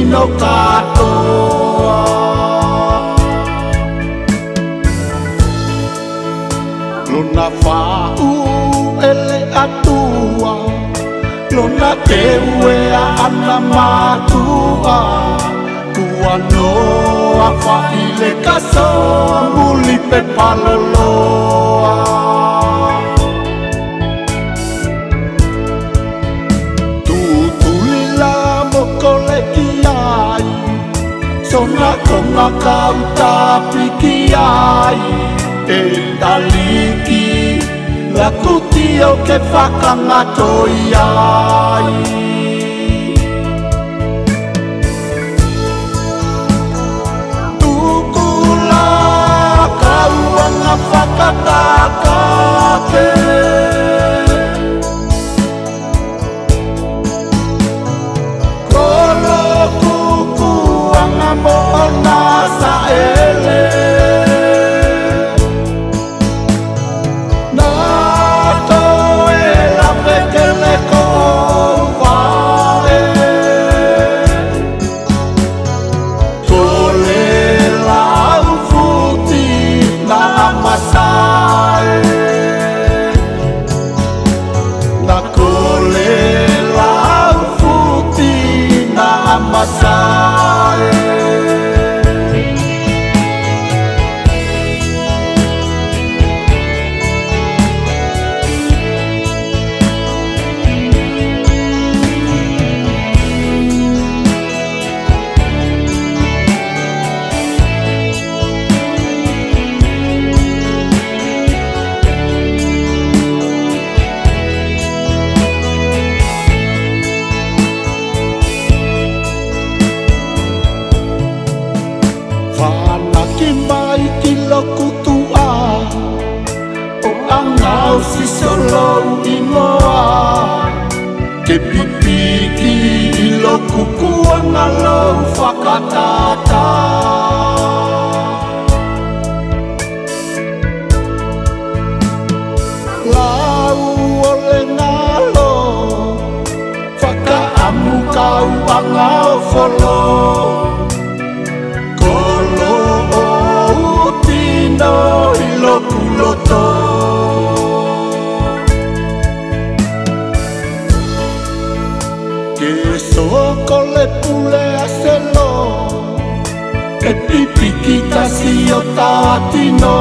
tino katoa. Lona whau ele atua, lona te uea ana matua. Kua noa whaile kasoa, muli pe paloloa. Tutulila mokole ki ai, sona konga kau tapiki ai. E taliki la kutio ke whakangatoi ai. Tukula kauanga whakatakake, kolo kukuanga mo'ona sa ele. Si solo ingoa ke pipiki ilo kukuanga lo whakatata. Lau ole ngalo whakaamu kau anga o wholo, kolo o utino ilo kuloto. Sokole pule aselo, e pipiki kasi o tatino.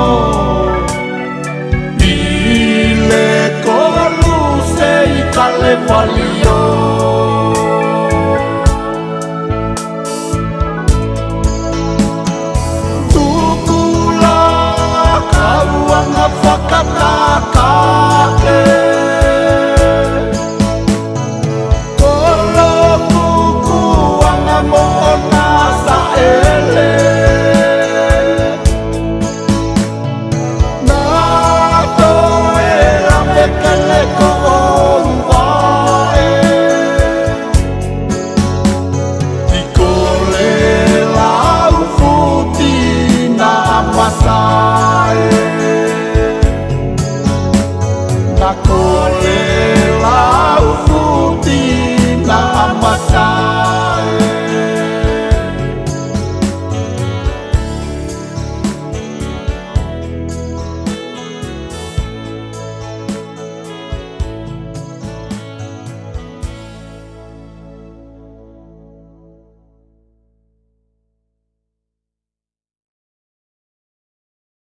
Ile kolu se i kale wali